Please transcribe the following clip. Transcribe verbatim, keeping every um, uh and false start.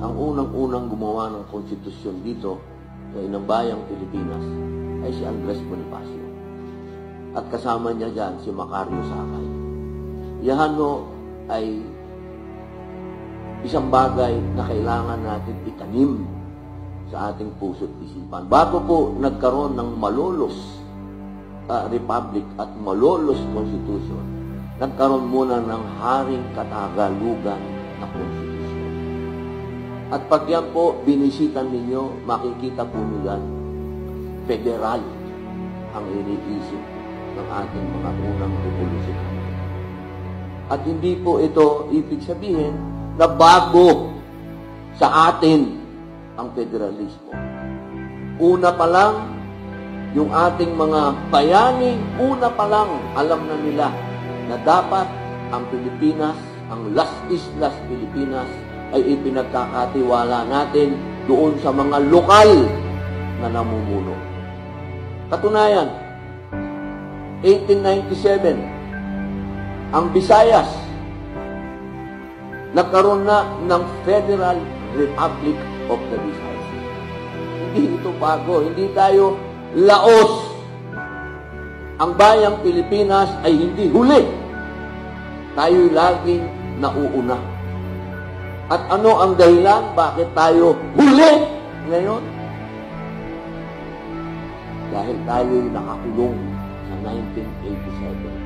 ang unang-unang gumawa ng konstitusyon dito sa inang bayang Pilipinas ay si Andres Bonifacio. At kasama niya dyan si Macario Sakay. Yan ho ay isang bagay na kailangan natin itanim sa ating puso't isipan. Bago po nagkaroon ng malolos uh, republic at malolos constitution, nagkaroon muna ng haring katagalugan na constitution. At pag yan po binisitan ninyo, makikita po nyo yan, federal ang iniisip ng ating mga unang revolusyon. At hindi po ito ibig sabihin na bago sa atin ang federalismo. Una pa lang, yung ating mga bayani, una pa lang alam na nila na dapat ang Pilipinas, ang Las Islas Pilipinas, ay ipinagkakatiwala natin doon sa mga lokal na namumuno. Katunayan, eighteen ninety-seven, ang Visayas nagkaroon na ng Federal Republic of the Visayas. Hindi ito bago, hindi tayo laos. Ang bayang Pilipinas ay hindi huli. Tayo'y laging nauuna. At ano ang dahilan? Bakit tayo huli ngayon? Dahil tayo'y nakakulong sa nineteen eighty-seven.